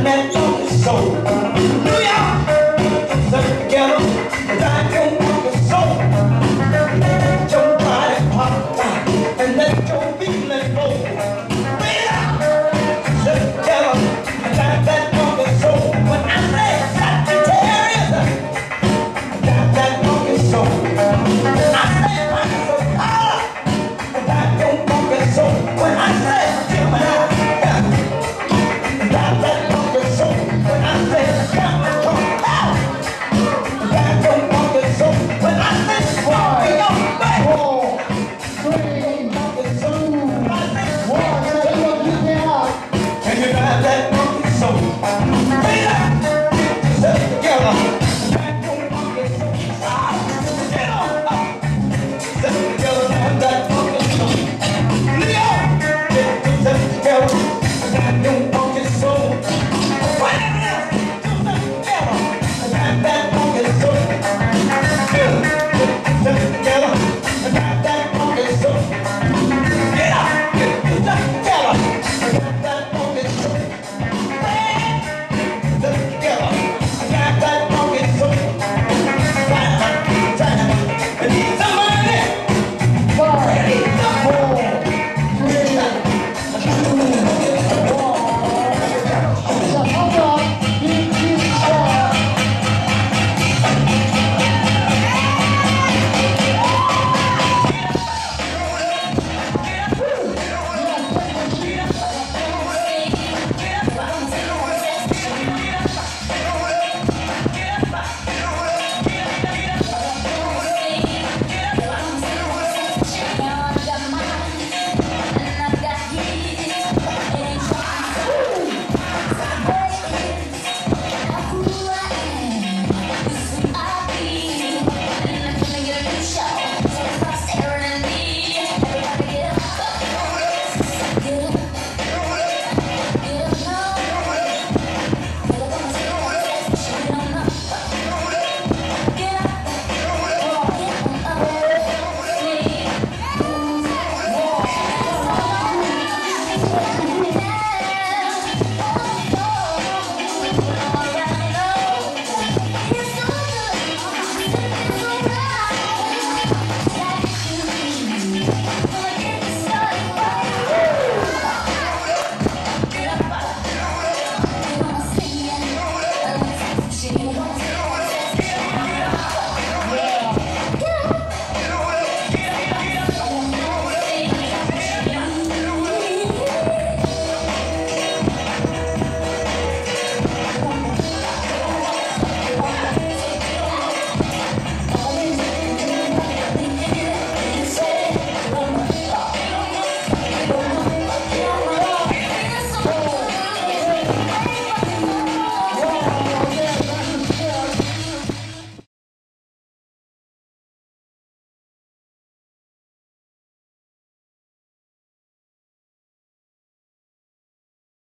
that funky soul. New York, sit together, ride your funky soul. Let your body pop out and let your feelings flow. Way out, sit together, ride that funky soul. When I say Sagittarius, ride that funky soul. I say pockets of color, ride your funky soul. When I say Gemini, can you drive that funky soul?